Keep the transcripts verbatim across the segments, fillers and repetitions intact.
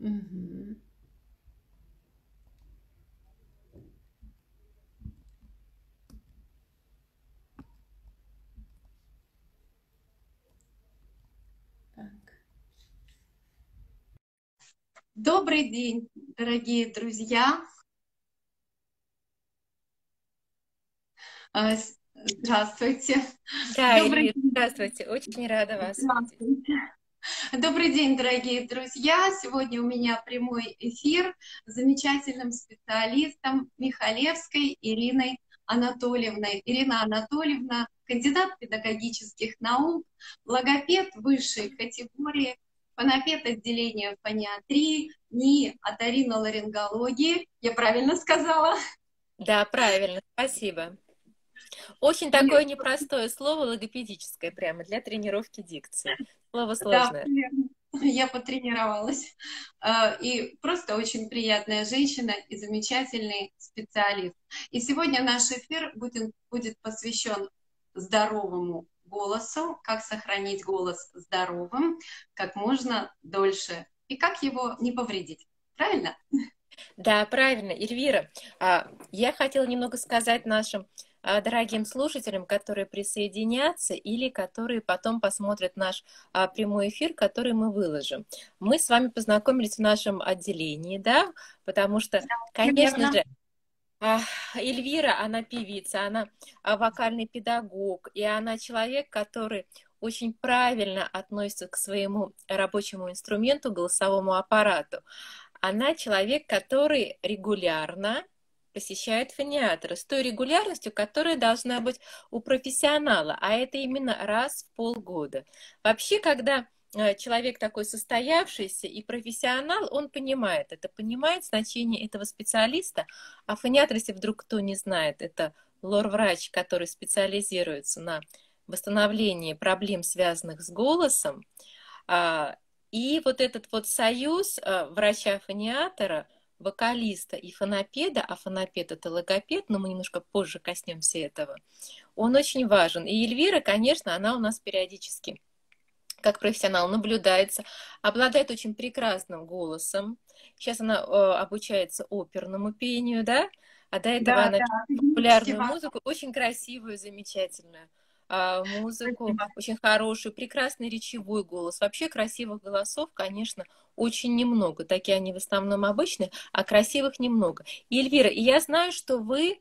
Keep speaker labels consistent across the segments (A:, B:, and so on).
A: Мгм. Так. Добрый день, дорогие друзья. А, с- Здравствуйте.
B: Да,
A: Добрый
B: Эльвира,
A: день.
B: здравствуйте. Очень рада вас видеть.
A: Здравствуйте. Добрый день, дорогие друзья. Сегодня у меня прямой эфир с замечательным специалистом Михалевской Ириной Анатольевной. Ирина Анатольевна, кандидат педагогических наук, логопед высшей категории, фонопед отделения фониатрии, НИИ оториноларингологии. Я правильно сказала?
B: Да, правильно, спасибо. Очень
A: И
B: такое непростое слово, логопедическое, прямо для тренировки дикции. Слово
A: да,
B: сложное.
A: верно. Я потренировалась. А, И просто очень приятная женщина и замечательный специалист. И сегодня наш эфир будет, будет посвящен здоровому голосу, как сохранить голос здоровым как можно дольше и как его не повредить. Правильно?
B: Да, правильно, Эльвира. а, Я хотела немного сказать нашим а, дорогим слушателям, которые присоединятся или которые потом посмотрят наш а, прямой эфир, который мы выложим. Мы с вами познакомились в нашем отделении, да, потому что, конечно
A: Верно.
B: же, А, Эльвира, она певица, она а, вокальный педагог, и она человек, который очень правильно относится к своему рабочему инструменту, голосовому аппарату. Она человек, который регулярно посещает фониатры с той регулярностью, которая должна быть у профессионала, а это именно раз в полгода. Вообще, когда э, человек такой состоявшийся и профессионал, он понимает это, понимает значение этого специалиста, а фониатр, если вдруг кто не знает, это лор-врач, который специализируется на восстановлении проблем, связанных с голосом. А, И вот этот вот союз а, врача-фониатора, вокалиста и фонопеда, а фонопед это логопед, но мы немножко позже коснемся этого, он очень важен. И Эльвира, конечно, она у нас периодически как профессионал наблюдается, обладает очень прекрасным голосом. Сейчас она э, обучается оперному пению, да, а до этого
A: Да,
B: она
A: да,
B: пела популярную
A: фестиваль.
B: музыку, очень красивую, замечательную а, музыку,
A: Спасибо.
B: очень хороший, прекрасный речевой голос. Вообще красивых голосов, конечно, очень немного. Такие они в основном обычные, а красивых немного. И, Эльвира, и я знаю, что вы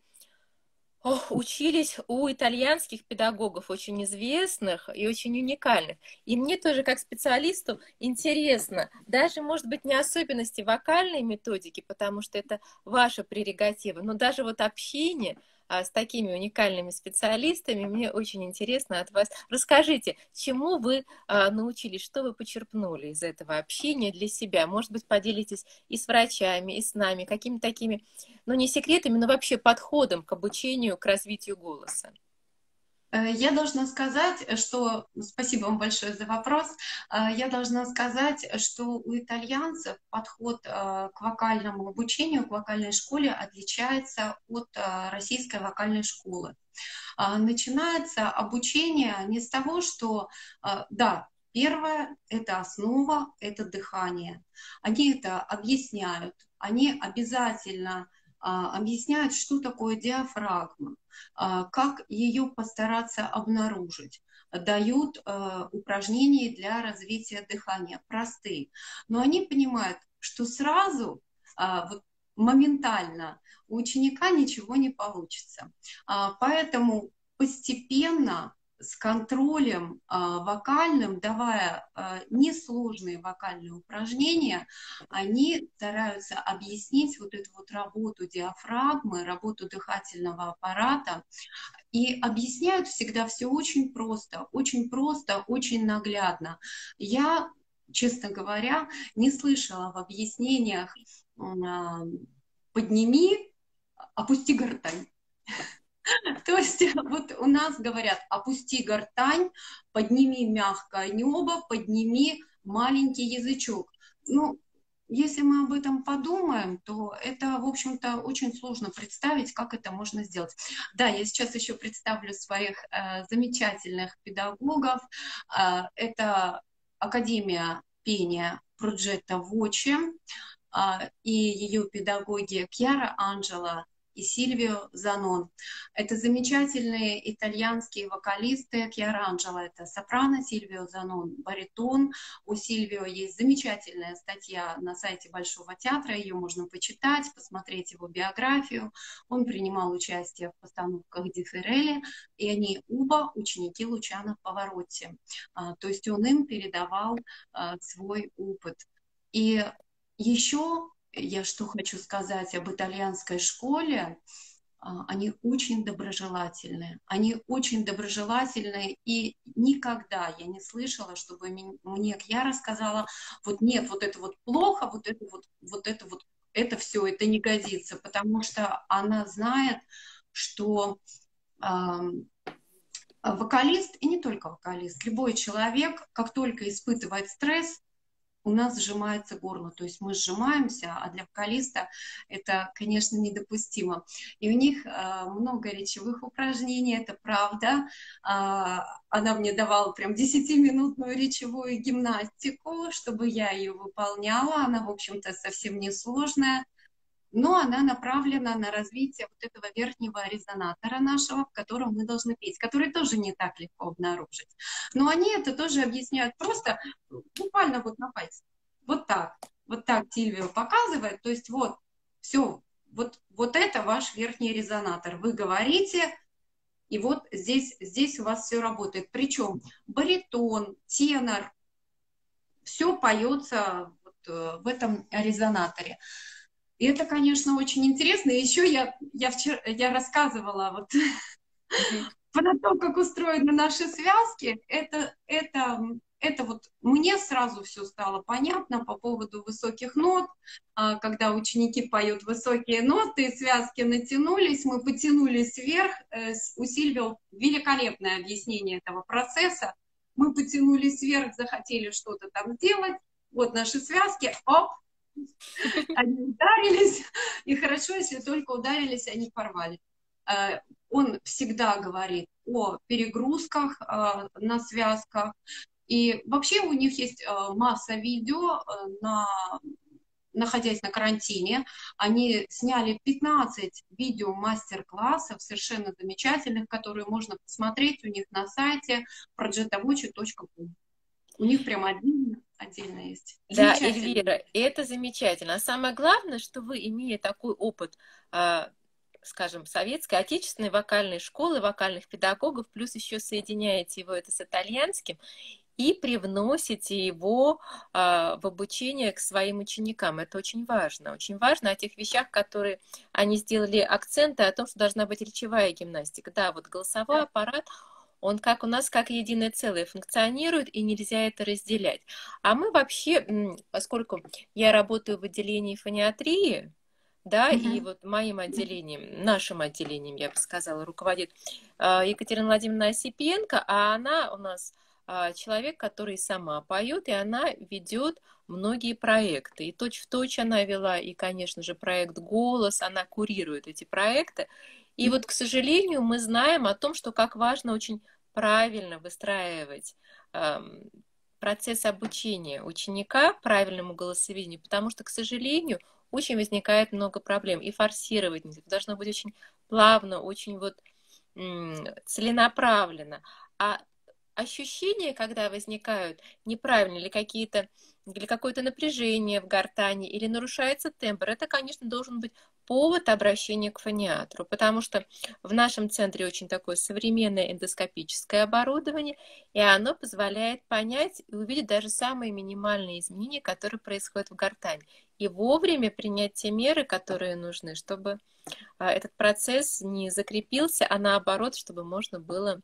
B: Ох, учились у итальянских педагогов, очень известных и очень уникальных. И мне тоже, как специалисту, интересно, даже, может быть, не особенности вокальной методики, потому что это ваша прерогатива, но даже вот общение а, с такими уникальными специалистами мне очень интересно от вас. Расскажите, чему вы а, научились, что вы почерпнули из этого общения для себя? Может быть, поделитесь и с врачами, и с нами, какими-то такими ну, не секретами, но вообще подходом к обучению, к развитию голоса.
A: Э, Я должна сказать, что спасибо вам большое за вопрос. Э, Я должна сказать, что у итальянцев подход э, к вокальному обучению, к вокальной школе отличается от э, российской вокальной школы. А, Начинается обучение не с того, что, э, да, первое — это основа, это дыхание. Они это объясняют, они обязательно а, объясняют, что такое диафрагма, а, как ее постараться обнаружить. Дают э, упражнения для развития дыхания, простые. Но они понимают, что сразу, а, вот моментально у ученика ничего не получится. А, Поэтому постепенно с контролем а, вокальным, давая а, несложные вокальные упражнения, они стараются объяснить вот эту вот работу диафрагмы, работу дыхательного аппарата, и объясняют всегда все очень просто, очень просто, очень наглядно. Я, честно говоря, не слышала в объяснениях а, «подними, опусти гортань». То есть вот у нас говорят: опусти гортань, подними мягкое небо, подними маленький язычок. Ну, если мы об этом подумаем, то это, в общем-то, очень сложно представить, как это можно сделать. Да, я сейчас еще представлю своих э, замечательных педагогов. Э, это Академия пения Progetto Voce, и ее педагоги Кьяра Анджела и Сильвио Занон. Это замечательные итальянские вокалисты. Кьяра Анджела — это сопрано, Сильвио Занон — баритон. У Сильвио есть замечательная статья на сайте Большого театра, ее можно почитать, посмотреть его биографию. Он принимал участие в постановках Ди Феррелли, и они оба ученики Лучано Паваротти. То есть он им передавал свой опыт. И еще я что хочу сказать об итальянской школе. Они очень доброжелательные. Они очень доброжелательные, и никогда я не слышала, чтобы мне Кьяра сказала: вот нет, вот это вот плохо, вот это вот, вот это вот, это все, это не годится, потому что она знает, что э, вокалист, и не только вокалист, любой человек, как только испытывает стресс, у нас сжимается горло, то есть мы сжимаемся, а для вокалиста это, конечно, недопустимо. И у них э, много речевых упражнений, это правда. Э, она мне давала прям десятиминутную речевую гимнастику, чтобы я ее выполняла. Она, в общем-то, совсем несложная, но она направлена на развитие вот этого верхнего резонатора нашего, в котором мы должны петь, который тоже не так легко обнаружить. Но они это тоже объясняют просто, буквально вот на пальце. Вот так. Вот так Сильвио показывает. То есть вот, все, вот, вот это ваш верхний резонатор. Вы говорите, и вот здесь, здесь у вас все работает. Причем баритон, тенор, все поется вот в этом резонаторе. И это, конечно, очень интересно. И еще я, я, вчера, я рассказывала вот mm-hmm. про то, как устроены наши связки. Это, это, это вот мне сразу все стало понятно по поводу высоких нот. Когда ученики поют высокие ноты, связки натянулись, мы потянулись вверх. У Сильвио великолепное объяснение этого процесса. Мы потянулись вверх, захотели что-то там сделать. Вот наши связки, оп, они ударились, и хорошо, если только ударились, они порвали. Он всегда говорит о перегрузках на связках, и вообще у них есть масса видео, на, находясь на карантине, они сняли пятнадцать видео мастер-классов, совершенно замечательных, которые можно посмотреть у них на сайте progetto voce точка ком. У них прям отдельно, отдельно есть.
B: Да, Эльвира, это замечательно. А самое главное, что вы, имея такой опыт, скажем, советской, отечественной вокальной школы, вокальных педагогов, плюс еще соединяете его это с итальянским, и привносите его в обучение к своим ученикам. Это очень важно. Очень важно о тех вещах, которые они сделали акценты, о том, что должна быть речевая гимнастика. Да, вот голосовой аппарат, он как у нас, как единое целое функционирует, и нельзя это разделять. А мы вообще, поскольку я работаю в отделении фониатрии, да, mm-hmm. и вот моим отделением, нашим отделением, я бы сказала, руководит Екатерина Владимировна Осипенко, а она у нас человек, который сама поет, и она ведет многие проекты. И точь-в-точь она вела, и, конечно же, проект «Голос», она курирует эти проекты. И вот, к сожалению, мы знаем о том, что как важно очень правильно выстраивать эм, процесс обучения ученика правильному голосоведению, потому что, к сожалению, очень возникает много проблем. И форсировать нельзя. Это должно быть очень плавно, очень вот м- целенаправленно. А ощущения, когда возникают неправильно или какие-то или какое-то напряжение в гортани, или нарушается тембр, это, конечно, должен быть повод обращения к фониатру, потому что в нашем центре очень такое современное эндоскопическое оборудование, и оно позволяет понять и увидеть даже самые минимальные изменения, которые происходят в гортани, и вовремя принять те меры, которые нужны, чтобы этот процесс не закрепился, а наоборот, чтобы можно было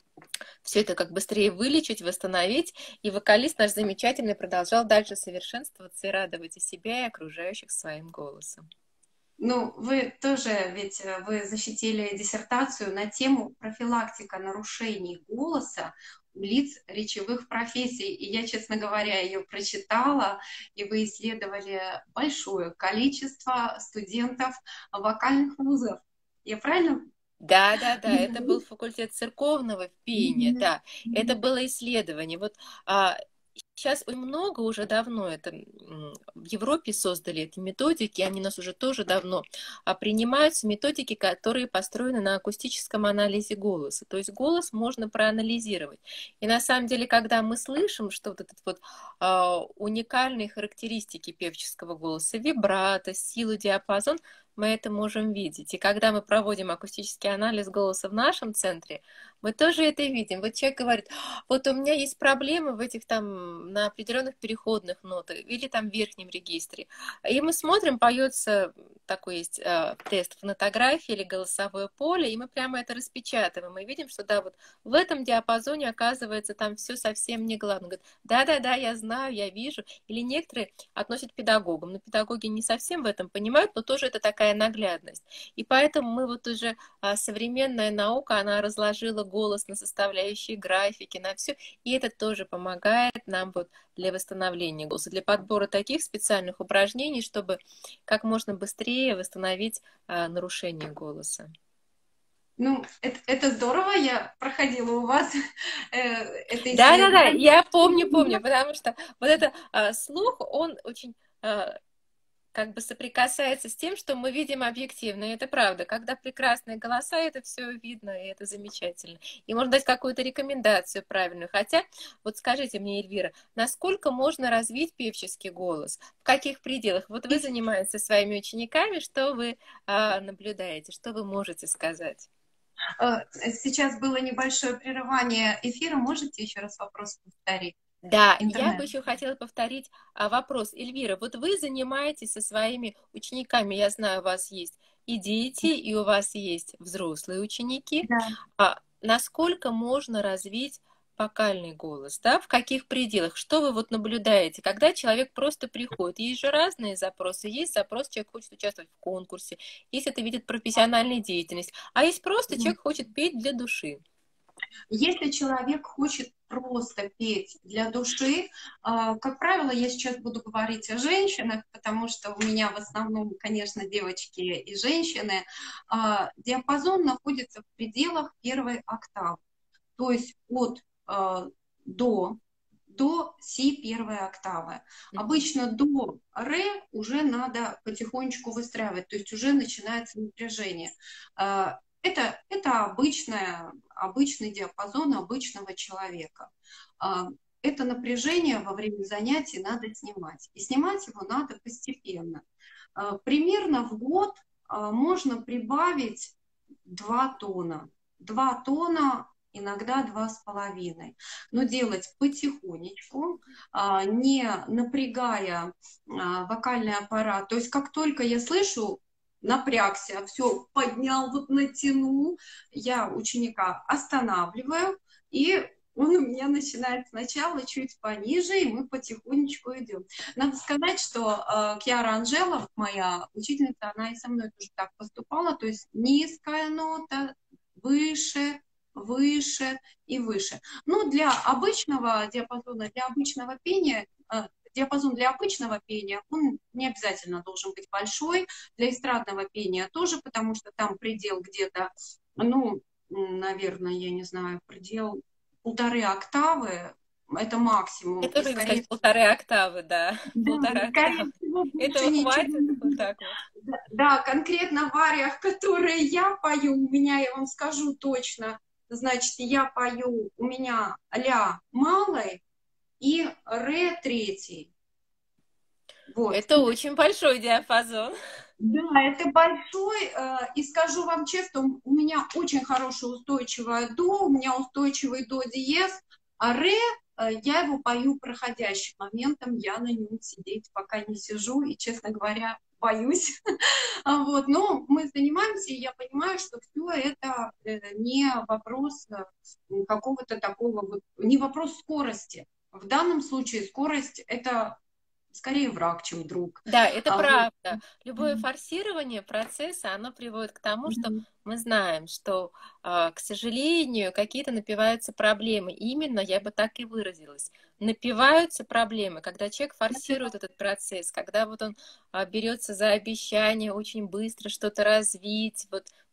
B: все это как быстрее вылечить, восстановить. И вокалист наш замечательный продолжал дальше совершенствоваться и радовать и себя, и окружающих своим голосом.
A: Ну, вы тоже, ведь вы защитили диссертацию на тему профилактика нарушений голоса у лиц речевых профессий. И я, честно говоря, ее прочитала, и вы исследовали большое количество студентов вокальных вузов. Я правильно?
B: Да, да, да, это был факультет церковного пения, да, это было исследование. Вот а, Сейчас много уже давно это в Европе создали эти методики, они у нас уже тоже давно а принимаются методики, которые построены на акустическом анализе голоса. То есть голос можно проанализировать. И на самом деле, когда мы слышим, что вот этот вот а, уникальные характеристики певческого голоса, вибрато, силу, диапазон, мы это можем видеть. И когда мы проводим акустический анализ голоса в нашем центре, мы тоже это видим. Вот человек говорит, вот у меня есть проблемы в этих там, на определенных переходных нотах или там в верхнем регистре. И мы смотрим, поется такой есть э, тест фонотографии или голосовое поле, и мы прямо это распечатываем. Мы видим, что да, вот в этом диапазоне, оказывается, там все совсем не главное. Говорит, да-да-да, я знаю, я вижу. Или некоторые относят к педагогам. Но педагоги не совсем в этом понимают, но тоже это такая наглядность. И поэтому мы вот уже, а, современная наука, она разложила голос на составляющие графики, на все, и это тоже помогает нам вот для восстановления голоса, для подбора таких специальных упражнений, чтобы как можно быстрее восстановить а, нарушение голоса.
A: Ну, это, это здорово, я проходила у вас э, это
B: Да, да, да,
A: исследование.
B: я помню, помню, потому что вот это а, слух, он очень а, как бы соприкасается с тем, что мы видим объективно, и это правда. Когда прекрасные голоса, это все видно, и это замечательно. И можно дать какую-то рекомендацию правильную. Хотя, вот скажите мне, Эльвира, насколько можно развить певческий голос? В каких пределах? Вот вы занимаетесь со своими учениками, что вы а, наблюдаете, что вы можете сказать?
A: Сейчас было небольшое прерывание эфира. Можете еще раз вопрос повторить?
B: Да, я
A: Интернет.
B: бы еще хотела повторить а, вопрос. Эльвира, вот вы занимаетесь со своими учениками, я знаю, у вас есть и дети, и у вас есть взрослые ученики.
A: Да.
B: А насколько можно развить вокальный голос, да, в каких пределах? Что вы вот наблюдаете, когда человек просто приходит? Есть же разные запросы. Есть запрос, человек хочет участвовать в конкурсе, есть это видит профессиональную деятельность, а есть просто человек хочет петь для души.
A: Если человек хочет просто петь для души, как правило, я сейчас буду говорить о женщинах, потому что у меня в основном, конечно, девочки и женщины, диапазон находится в пределах первой октавы, то есть от до, до си первой октавы. Mm-hmm. Обычно до ре уже надо потихонечку выстраивать, то есть уже начинается напряжение. Это, это обычное, обычный диапазон обычного человека. Это напряжение во время занятий надо снимать. И снимать его надо постепенно. Примерно в год можно прибавить два тона. Два тона, иногда два с половиной. Но делать потихонечку, не напрягая вокальный аппарат. То есть как только я слышу, напрягся, все, поднял, вот натянул, я ученика останавливаю, и он у меня начинает сначала чуть пониже, и мы потихонечку идем. Надо сказать, что э, Кьяра Анжела, моя учительница, она и со мной тоже так поступала, то есть низкая нота, выше, выше и выше. Ну, для обычного диапазона, для обычного пения, э, диапазон для обычного пения, он не обязательно должен быть большой, для эстрадного пения тоже, потому что там предел где-то, ну, наверное, я не знаю, предел полторы октавы, это максимум.
B: Я тоже
A: скорее...
B: сказать полторы октавы, да.
A: Да,
B: полторы октавы. Этого хватит? Вот так вот.
A: Да, да, конкретно в ариях, которые я пою, у меня, я вам скажу точно, значит, я пою, у меня ля малой, и ре третий.
B: Вот. Это очень большой диапазон.
A: Да, это большой, и скажу вам честно, у меня очень хорошее устойчивое до, у меня устойчивый до диез, а ре, я его пою проходящим моментом, я на нем сидеть пока не сижу, и, честно говоря, боюсь. Вот. Но мы занимаемся, и я понимаю, что все это не вопрос какого-то такого, вот, не вопрос скорости. В данном случае скорость — это скорее враг, чем друг.
B: Да, это
A: а,
B: правда.
A: Вот.
B: Любое форсирование процесса, оно приводит к тому, что мы знаем, что, к сожалению, какие-то напиваются проблемы. Именно, я бы так и выразилась. Напиваются проблемы, когда человек форсирует этот процесс, когда вот он берется за обещание очень быстро что-то развить. Вот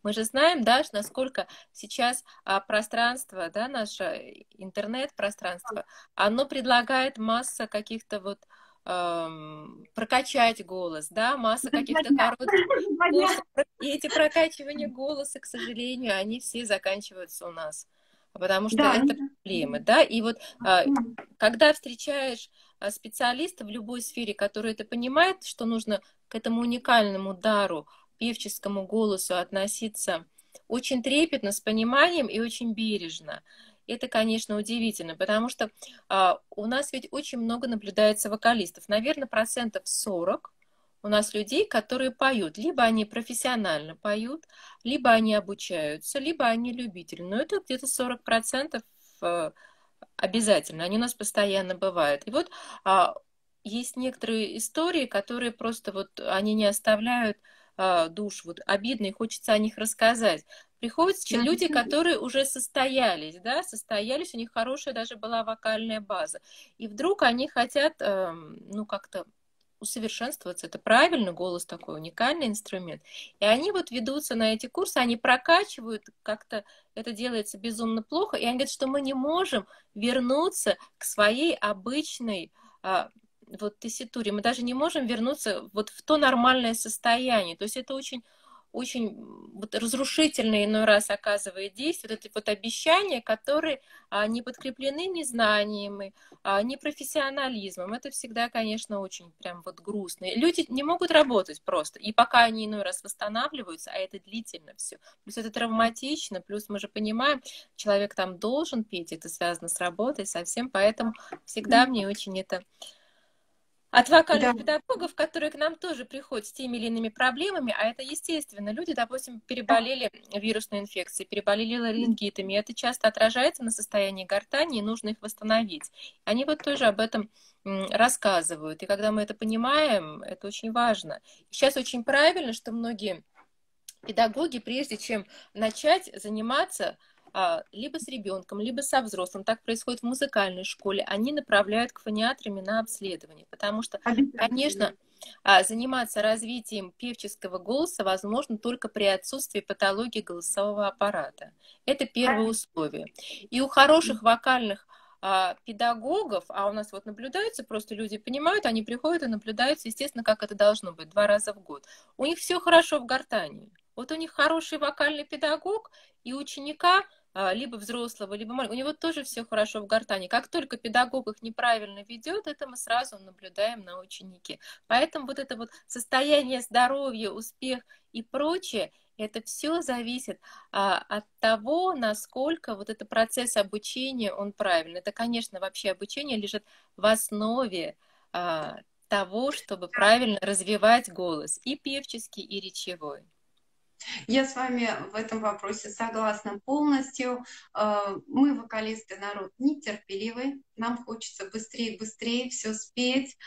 B: Мы же знаем, да, насколько сейчас а, пространство, да, наше интернет-пространство, оно предлагает масса каких-то вот эм, прокачать голос, да, масса каких-то коротких курсов. И эти прокачивания голоса, к сожалению, они все заканчиваются у нас, потому что
A: Да,
B: это проблемы, да. И вот а, когда встречаешь а, специалиста в любой сфере, который это понимает, что нужно к этому уникальному дару, певческому голосу относиться очень трепетно, с пониманием и очень бережно. Это, конечно, удивительно, потому что а, у нас ведь очень много наблюдается вокалистов. Наверное, процентов сорок у нас людей, которые поют. Либо они профессионально поют, либо они обучаются, либо они любители. Но это где-то сорок процентов э, обязательно. Они у нас постоянно бывают. И вот а, есть некоторые истории, которые просто вот, они не оставляют а, душ. Вот обидно, и хочется о них рассказать. Приходят люди, которые уже состоялись, да, состоялись, у них хорошая даже была вокальная база. И вдруг они хотят, э, ну, как-то усовершенствоваться. Это правильно, голос такой уникальный инструмент. И они вот ведутся на эти курсы, они прокачивают, как-то это делается безумно плохо, и они говорят, что мы не можем вернуться к своей обычной а, вот тесситуре. Мы даже не можем вернуться вот в то нормальное состояние. То есть это очень очень вот разрушительно иной раз оказывает действие, вот эти вот обещания, которые а, не подкреплены ни знаниями, а, ни профессионализмом. Это всегда, конечно, очень прям вот грустно. Люди не могут работать просто. И пока они иной раз восстанавливаются, а это длительно все. Плюс это травматично, плюс мы же понимаем, человек там должен петь, это связано с работой совсем, поэтому всегда мне очень это... От вокальных
A: да.
B: педагогов, которые к нам тоже приходят с теми или иными проблемами, а это естественно. Люди, допустим, переболели вирусной инфекцией, переболели ларингитами, и это часто отражается на состоянии гортани, и нужно их восстановить. Они вот тоже об этом рассказывают. И когда мы это понимаем, это очень важно. Сейчас очень правильно, что многие педагоги, прежде чем начать заниматься либо с ребенком, либо со взрослым, так происходит в музыкальной школе, они направляют к фониатрами на обследование, потому что, конечно, заниматься развитием певческого голоса возможно только при отсутствии патологии голосового аппарата. Это первое условие. И у хороших вокальных педагогов, а у нас вот наблюдаются, просто люди понимают, они приходят и наблюдаются, естественно, как это должно быть, два раза в год. У них все хорошо в гортани. Вот у них хороший вокальный педагог, и ученика либо взрослого, либо маленького, у него тоже все хорошо в гортани. Как только педагог их неправильно ведет, это мы сразу наблюдаем на ученике. Поэтому вот это вот состояние здоровья, успех и прочее, это все зависит а, от того, насколько вот этот процесс обучения, он правильный. Это, конечно, вообще обучение лежит в основе а, того, чтобы правильно развивать голос, и певческий, и речевой.
A: Я с вами в этом вопросе согласна полностью. Мы, вокалисты, народ нетерпеливый. Нам хочется быстрее, быстрее все спеть.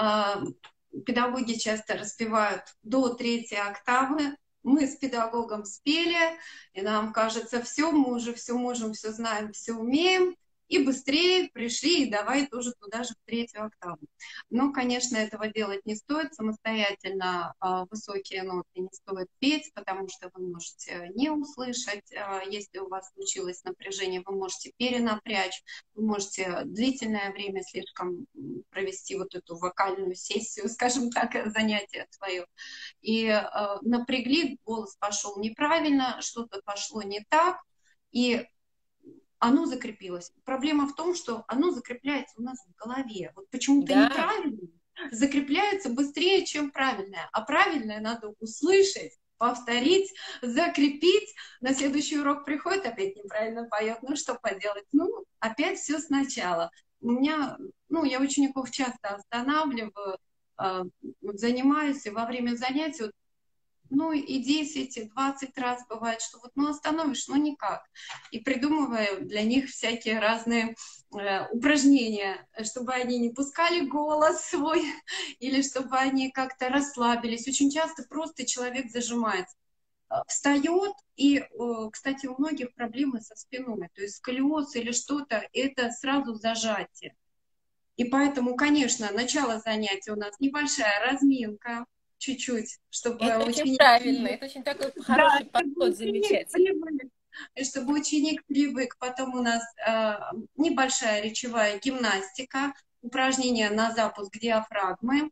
A: Педагоги часто распевают до третьей октавы. Мы с педагогом спели, и нам кажется, все, мы уже все можем, все знаем, все умеем. И быстрее пришли, и давай тоже туда же в третью октаву. Но, конечно, этого делать не стоит. Самостоятельно э, высокие ноты не стоит петь, потому что вы можете не услышать. Э, если у вас случилось напряжение, вы можете перенапрячь, вы можете длительное время слишком провести вот эту вокальную сессию, скажем так, занятие свое. И э, напрягли, голос пошел неправильно, что-то пошло не так, и оно закрепилось. Проблема в том, что оно закрепляется у нас в голове. Вот почему-то да. Неправильно закрепляется быстрее, чем правильное. А правильное надо услышать, повторить, закрепить. На следующий урок приходит, опять неправильно поет. Ну, что поделать? Ну, опять все сначала. У меня, ну, я учеников часто останавливаю, э, занимаюсь, и во время занятий вот, ну и десять, и двадцать раз бывает, что вот ну остановишь, ну никак. И придумываю для них всякие разные э, упражнения, чтобы они не пускали голос свой, или чтобы они как-то расслабились. Очень часто просто человек зажимается. Встает, и, кстати, у многих проблемы со спиной, то есть сколиоз или что-то, это сразу зажатие. И поэтому, конечно, начало занятия у нас небольшая разминка, чуть-чуть, чтобы
B: Это очень
A: ученик...
B: правильно, это очень такой
A: Да,
B: хороший
A: чтобы
B: подход,
A: ученик
B: замечательный.
A: привык, чтобы ученик привык. Потом у нас э, небольшая речевая гимнастика, упражнения на запуск диафрагмы,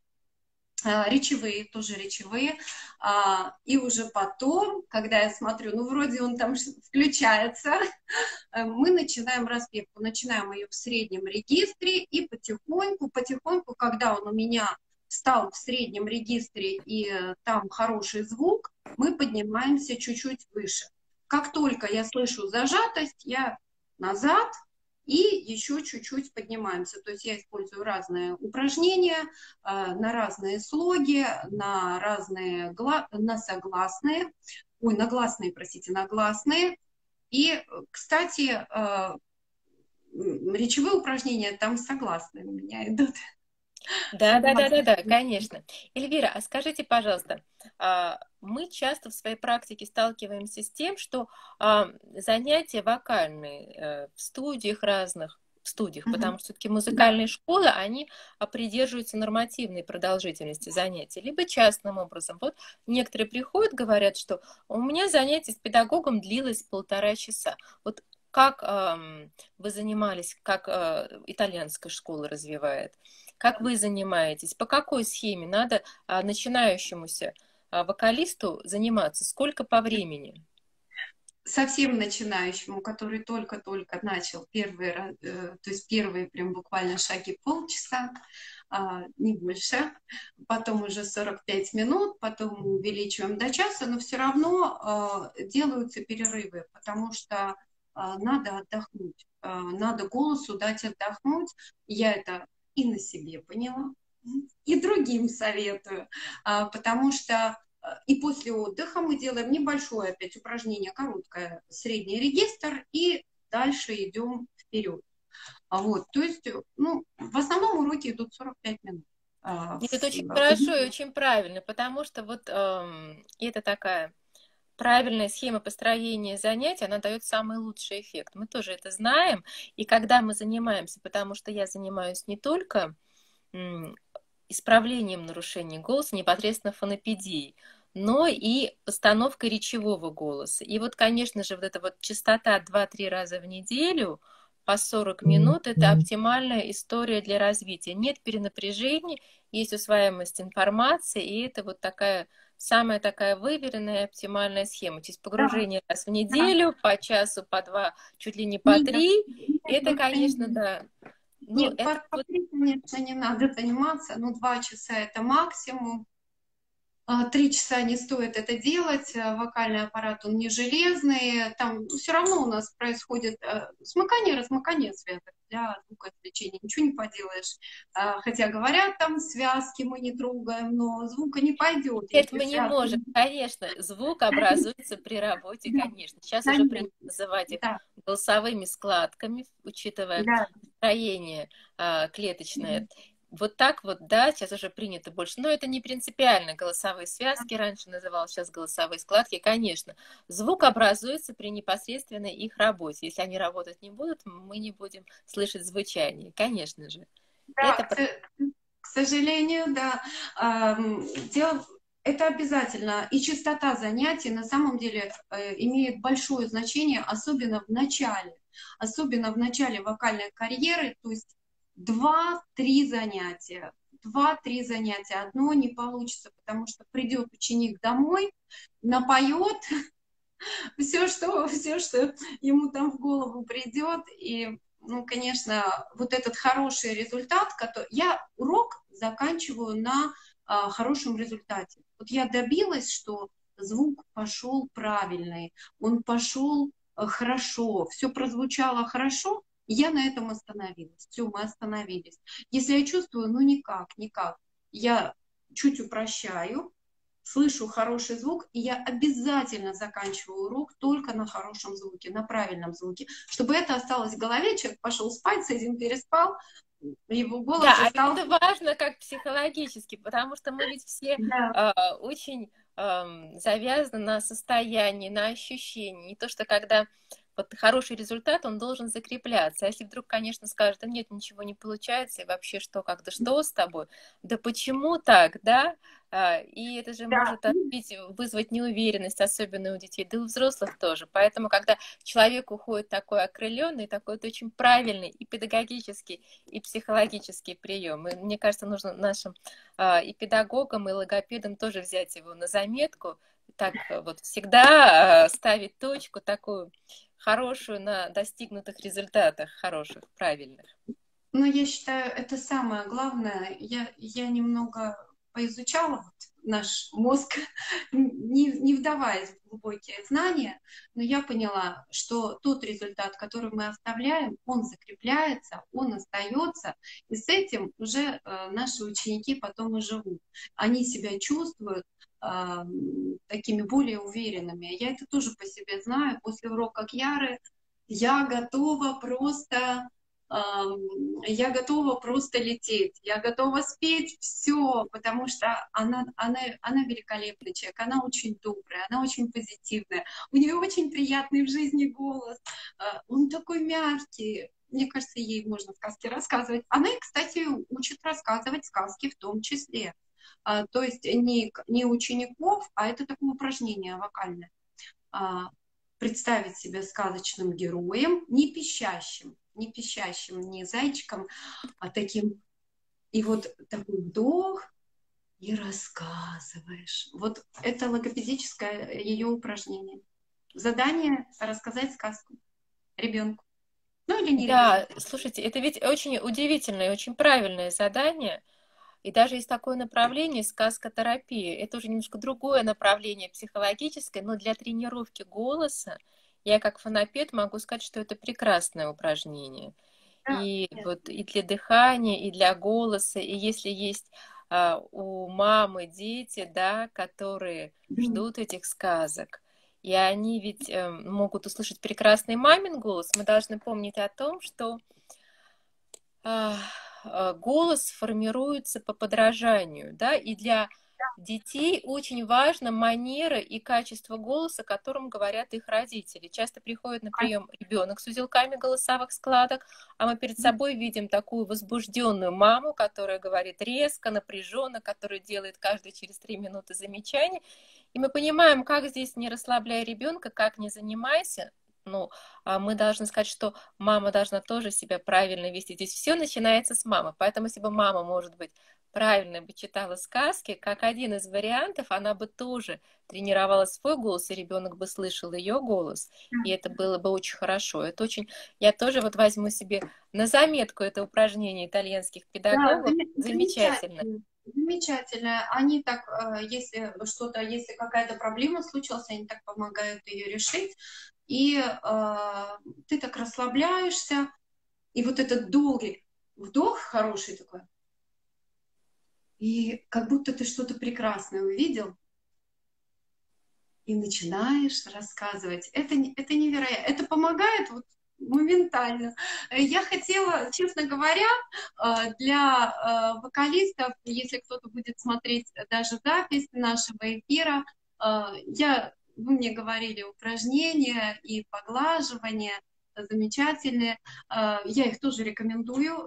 A: э, речевые, тоже речевые. А, и уже потом, когда я смотрю, ну, вроде он там включается, мы начинаем распевку. Начинаем ее в среднем регистре и потихоньку, потихоньку, когда он у меня стал в среднем регистре и там хороший звук, мы поднимаемся чуть-чуть выше. Как только я слышу зажатость, я назад и еще чуть-чуть поднимаемся. То есть я использую разные упражнения э, на разные слоги, на разные гла... на согласные, ой, на гласные, простите, на гласные. И, кстати, э, речевые упражнения там согласные у меня идут.
B: Да, да, да, да, да, конечно. Эльвира, а скажите, пожалуйста, а, мы часто в своей практике сталкиваемся с тем, что а, занятия вокальные э, в студиях разных, в студиях,
A: Мгм.
B: потому что все-таки
A: Да.
B: музыкальные школы, они а, придерживаются нормативной продолжительности занятий, либо частным образом. Вот некоторые приходят, говорят, что у меня занятие с педагогом длилось полтора часа. Вот как ам, вы занимались, как а, итальянская школа развивает? Как вы занимаетесь? По какой схеме надо а, начинающемуся а, вокалисту заниматься? Сколько по времени?
A: Совсем начинающему, который только-только начал первые, ра- э, то есть первые прям буквально шаги полчаса, а, не больше, потом уже сорок пять минут, потом мы увеличиваем до часа, но все равно а, делаются перерывы, потому что а, надо отдохнуть, а, надо голосу дать отдохнуть. Я это и на себе поняла, и другим советую, а, потому что и после отдыха мы делаем небольшое опять упражнение, короткое, средний регистр, и дальше идем вперед. А вот, то есть, ну, в основном уроки идут сорок пять минут. А,
B: Нет, это
A: в-
B: очень хорошо и очень правильно, потому что вот эм, это такая правильная схема построения занятий, она дает самый лучший эффект. Мы тоже это знаем, и когда мы занимаемся, потому что я занимаюсь не только м, исправлением нарушений голоса, непосредственно фонопедией, но и постановкой речевого голоса. И вот, конечно же, вот эта вот частота два-три раза в неделю по сорок минут– это оптимальная история для развития. Нет перенапряжения, есть усваиваемость информации, и это вот такая самая такая выверенная оптимальная схема. То есть
A: Да,
B: погружение раз в
A: да.
B: неделю, по часу, по два, чуть ли не по
A: Нет,
B: три.
A: нет,
B: Это,
A: только
B: конечно,
A: не-
B: да. Ну,
A: нет,
B: это
A: по, по три, конечно, не надо заниматься, ну, два часа это максимум. А, Три часа не стоит это делать, а, вокальный аппарат, он не железный, там все равно у нас происходит э, смыкание, размыкание связок для звукоизвлечения, ничего не поделаешь. А, Хотя говорят, там связки мы не трогаем, но звука не пойдет,
B: Нет,
A: если
B: мы не
A: связки...
B: можем. Конечно, звук образуется при работе,
A: Да,
B: конечно. Сейчас уже принято
A: конечно,
B: называть их
A: да,
B: голосовыми складками, учитывая
A: да.
B: строение а, клеточное. Вот так вот, да, сейчас уже принято больше. Но это не принципиально. Голосовые связки раньше называлось, сейчас голосовые складки. Конечно, звук образуется при непосредственной их работе. Если они работать не будут, мы не будем слышать звучание. Конечно же.
A: Да,
B: Это
A: к, со- к сожалению, да. Ам, Дело, это обязательно. И частота занятий на самом деле э, имеет большое значение, особенно в начале. Особенно в начале вокальной карьеры, то есть два-три занятия. Два-три занятия. Одно не получится, потому что придет ученик домой, напоет все, что, все, что ему там в голову придет, и ну, конечно, вот этот хороший результат, который... Я урок заканчиваю на а, хорошем результате. Вот я добилась, что звук пошел правильный, он пошел а, хорошо, все прозвучало хорошо, и я на этом остановилась. Все, мы остановились. Если я чувствую, ну никак, никак, я чуть упрощаю, слышу хороший звук, и я обязательно заканчиваю урок только на хорошем звуке, на правильном звуке, чтобы это осталось в голове, человек пошел спать, с этим переспал, его голос
B: Да, а ведь
A: остался.
B: это важно как психологически, потому что мы ведь все
A: Да,
B: э, очень эм, завязаны на состоянии, на ощущении. Не то, что когда вот хороший результат, он должен закрепляться. А если вдруг, конечно, скажет, да нет, ничего не получается, и вообще что, как-то что с тобой? Да почему так, да? А, И это же
A: Да.
B: может отбить, вызвать неуверенность, особенно у детей, да и у взрослых тоже. Поэтому, когда человек уходит такой окрыленный, такой вот очень правильный и педагогический, и психологический прием. И мне кажется, нужно нашим а, и педагогам, и логопедам тоже взять его на заметку, так вот всегда а, ставить точку такую хорошую на достигнутых результатах, хороших, правильных.
A: Ну, я считаю, это самое главное. Я, я немного поизучала вот наш мозг, не, не вдаваясь в глубокие знания, но я поняла, что тот результат, который мы оставляем, он закрепляется, он остается, и с этим уже э, наши ученики потом и живут. Они себя чувствуют э, такими более уверенными. Я это тоже по себе знаю. После урока Кьяры я готова просто я готова просто лететь, я готова спеть все, потому что она, она, она великолепный человек, она очень добрая, она очень позитивная, у нее очень приятный в жизни голос, он такой мягкий. Мне кажется, ей можно сказки рассказывать. Она, кстати, учит рассказывать сказки в том числе. То есть не, не учеников, а это такое упражнение вокальное. Представить себя сказочным героем, не пищащим, не пищащим, не зайчиком, а таким. И вот такой вдох, и рассказываешь. Вот это логопедическое ее упражнение. Задание рассказать сказку ребенку. Ну или не
B: Да,
A: ребенку.
B: слушайте, это ведь очень удивительное и очень правильное задание. И даже есть такое направление сказкотерапия. Это уже немножко другое направление психологическое, но для тренировки голоса я как фонопед могу сказать, что это прекрасное упражнение.
A: Да,
B: И вот и для дыхания, и для голоса, и если есть а, у мамы дети, да, которые ждут этих сказок, и они ведь э, могут услышать прекрасный мамин голос, мы должны помнить о том, что а, а, голос формируется по подражанию, да, и для детей очень важна манера и качество голоса, которым говорят их родители. Часто приходит на прием ребенок с узелками голосовых складок, а мы перед собой видим такую возбужденную маму, которая говорит резко, напряженно, которая делает каждые через три минуты замечания. И мы понимаем, как здесь не расслабляя ребенка, как не занимайся, ну, а мы должны сказать, что мама должна тоже себя правильно вести. Здесь все начинается с мамы. Поэтому, если бы мама, может быть, правильно бы читала сказки, как один из вариантов, она бы тоже тренировала свой голос, и ребенок бы слышал ее голос. И это было бы очень хорошо. Это очень... Я тоже вот возьму себе на заметку это упражнение итальянских
A: да,
B: педагогов. Замечательно.
A: замечательно. Замечательно. Они так, э, если что-то, если какая-то проблема случилась, они так помогают ее решить. И э, ты так расслабляешься, и вот этот долгий вдох хороший такой, и как будто ты что-то прекрасное увидел, и начинаешь рассказывать. Это, это невероятно. Это помогает вот моментально. Я хотела, честно говоря, э, для э, вокалистов, если кто-то будет смотреть даже запись нашего эфира, э, я, вы мне говорили упражнения и поглаживания замечательные. Э, Я их тоже рекомендую.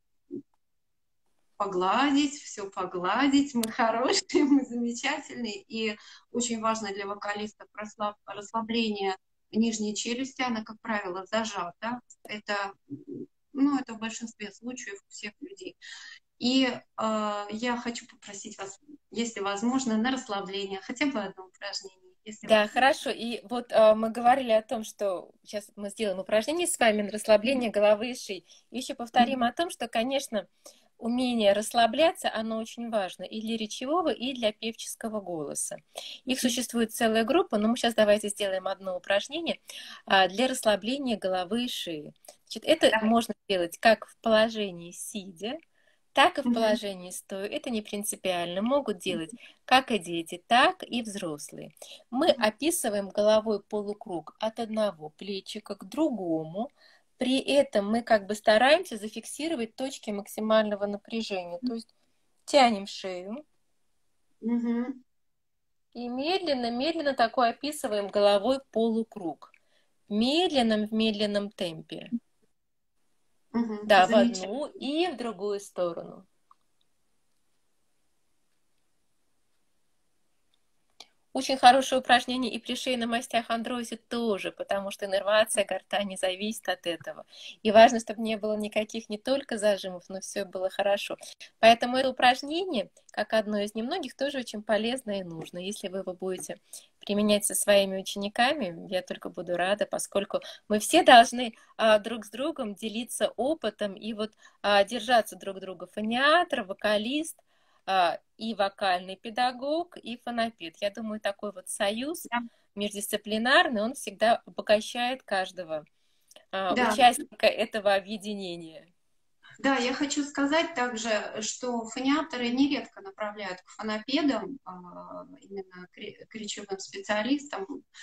A: Погладить, все погладить. Мы хорошие, мы замечательные. И очень важно для вокалистов расслабление нижней челюсти. Она, как правило, зажата. Это, ну, это в большинстве случаев у всех людей. И э, я хочу попросить вас, если возможно, на расслабление, хотя бы одно упражнение. Если
B: Да,
A: возможно.
B: хорошо. И вот э, мы говорили о том, что сейчас мы сделаем упражнение с вами на расслабление головы и шеи. И еще повторим о том, что, конечно, умение расслабляться, оно очень важно и для речевого, и для певческого голоса. Их существует целая группа, но мы сейчас давайте сделаем одно упражнение а, для расслабления головы и шеи. Значит, это
A: Давай.
B: можно делать как в положении сидя, так и в
A: Мгм.
B: положении стоя. Это не принципиально. Могут делать как и дети, так и взрослые. Мы описываем головой полукруг от одного плечика к другому. При этом мы как бы стараемся зафиксировать точки максимального напряжения. То есть тянем шею
A: Мгм.
B: и медленно-медленно такой описываем головой полукруг. медленном, в медленном темпе.
A: Угу,
B: Да, в
A: замечательно.
B: одну и в другую сторону. Очень хорошее упражнение и при шейном остеохондрозе тоже, потому что иннервация гортани зависит от этого. И важно, чтобы не было никаких не только зажимов, но все было хорошо. Поэтому это упражнение, как одно из немногих, тоже очень полезно и нужно. Если вы его будете применять со своими учениками, я только буду рада, поскольку мы все должны а, друг с другом делиться опытом и вот а, держаться друг друга. Фониатор, вокалист, и вокальный педагог, и фонопед. Я думаю, такой вот союз
A: Да.
B: междисциплинарный, он всегда обогащает каждого
A: Да.
B: участника этого объединения.
A: Да, я хочу сказать также, что фониаторы нередко направляют к фонопедам, именно к речевым специалистам.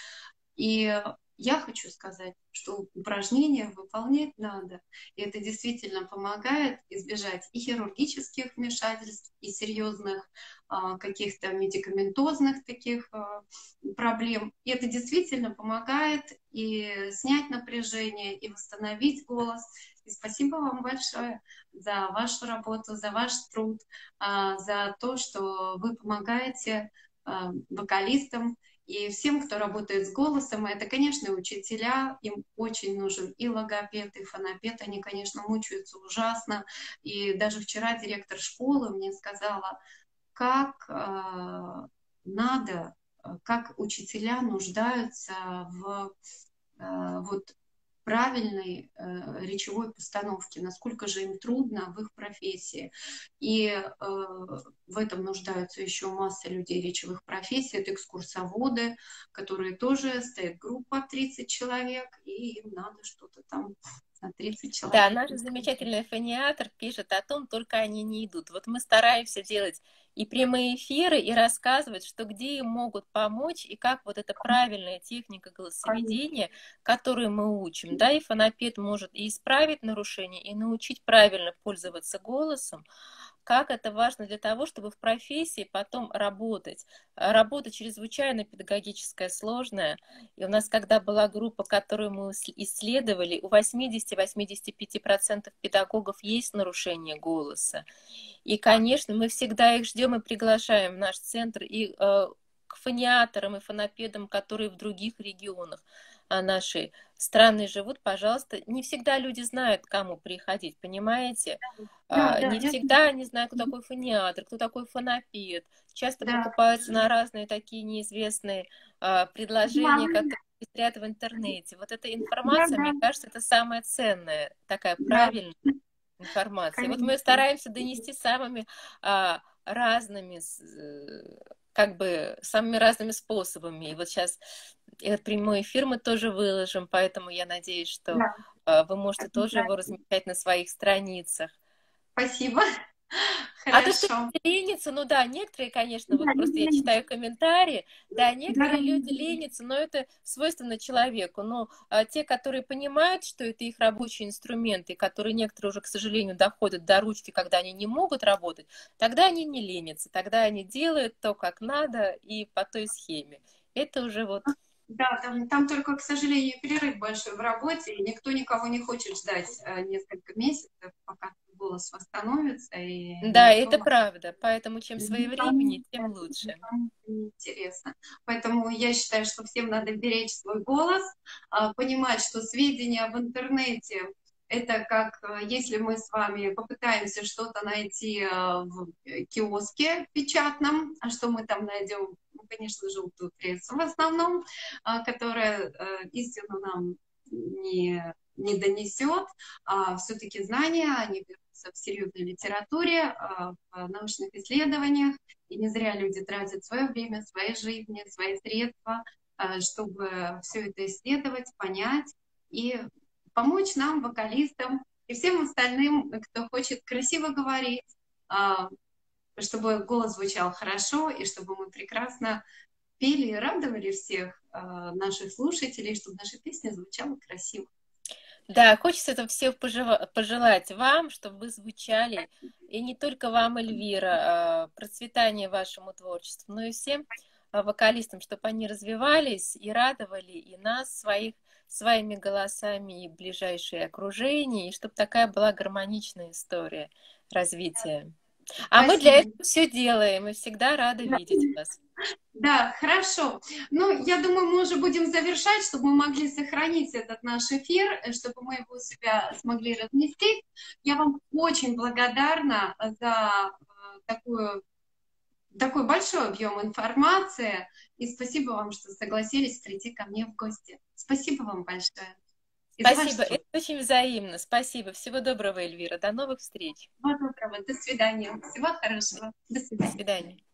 A: И я хочу сказать, что упражнения выполнять надо. И это действительно помогает избежать и хирургических вмешательств, и серьезных а, каких-то медикаментозных таких а, проблем. И это действительно помогает и снять напряжение, и восстановить голос. И спасибо вам большое за вашу работу, за ваш труд, а, за то, что вы помогаете а, вокалистам, и всем, кто работает с голосом, это, конечно, учителя, им очень нужен и логопед, и фонопед, они, конечно, мучаются ужасно. И даже вчера директор школы мне сказала, как э, надо, как учителя нуждаются в э, вот, правильной э, речевой постановке, насколько же им трудно в их профессии. И э, в этом нуждаются еще масса людей речевых профессий. Это экскурсоводы, которые тоже стоят группа тридцать человек, и им надо что-то там на тридцать человек.
B: Да, наш замечательный фониатор пишет о том, только они не идут. Вот мы стараемся делать и прямые эфиры, и рассказывать, что где им могут помочь, и как вот эта правильная техника голосоведения, которую мы учим. Да, и фонопед может и исправить нарушение, и научить правильно пользоваться голосом. Как это важно для того, чтобы в профессии потом работать. Работа чрезвычайно педагогическая, сложная. И у нас, когда была группа, которую мы исследовали, у восемьдесят-восемьдесят пять процентов педагогов есть нарушение голоса. И, конечно, мы всегда их ждем и приглашаем в наш центр и э, к фониаторам и фонопедам, которые в других регионах нашей страны живут, пожалуйста. Не всегда люди знают, к кому приходить, понимаете?
A: Да, да,
B: не
A: я...
B: всегда они знают, кто такой фониатор, кто такой фонопед. Часто да. покупаются на разные такие неизвестные а, предложения, да. которые пестрят в интернете. Вот эта информация, да, мне да. кажется, это самая ценная, такая да. правильная информация. Конечно. Вот мы стараемся донести самыми а, разными, как бы, самыми разными способами. И вот сейчас этот прямой эфир мы тоже выложим, поэтому я надеюсь, что да. а, вы можете Это тоже да. его размещать на своих страницах.
A: Спасибо.
B: А то, что ленятся, ну да, некоторые, конечно, вот да, просто я читаю комментарии, да, некоторые да, люди ленятся, но это свойственно человеку, но а, те, которые понимают, что это их рабочие инструменты, которые некоторые уже, к сожалению, доходят до ручки, когда они не могут работать, тогда они не ленятся, тогда они делают то, как надо, и по той схеме. Это уже вот...
A: Да, там, там только, к сожалению, перерыв большой в работе, и никто никого не хочет ждать э, несколько месяцев, пока голос восстановится. И
B: да,
A: никто...
B: это правда, поэтому чем своевременнее, тем лучше.
A: Интересно. Поэтому я считаю, что всем надо беречь свой голос, э, понимать, что сведения в интернете это как если мы с вами попытаемся что-то найти в киоске печатном, а что мы там найдем? Ну, конечно, желтую прессу в основном, которая истину нам не, не донесет. А все-таки знания, они берутся в серьезной литературе, в научных исследованиях, и не зря люди тратят свое время, свои жизни, свои средства, чтобы все это исследовать, понять и помочь нам, вокалистам, и всем остальным, кто хочет красиво говорить, чтобы голос звучал хорошо, и чтобы мы прекрасно пели и радовали всех наших слушателей, чтобы наша песня звучала красиво.
B: Да, хочется это все пожелать вам, чтобы вы звучали, и не только вам, Эльвира, процветания вашему творчеству, но и всем вокалистам, чтобы они развивались и радовали и нас своих, своими голосами, и ближайшее окружение, и чтобы такая была гармоничная история развития. А мы для
A: Спасибо.
B: этого все делаем, и всегда рады
A: Да.
B: видеть вас.
A: Да, хорошо. Ну, я думаю, мы уже будем завершать, чтобы мы могли сохранить этот наш эфир, э, чтобы мы его у себя смогли разместить. Я вам очень благодарна за э, такую, такой большой объем информации. И спасибо вам, что согласились прийти ко мне в гости. Спасибо вам большое. И за ваш
B: Спасибо,
A: труд.
B: это очень взаимно. Спасибо. Всего доброго, Эльвира. До новых встреч.
A: Всего доброго. До свидания. Всего хорошего. До
B: До
A: свидания.
B: свидания.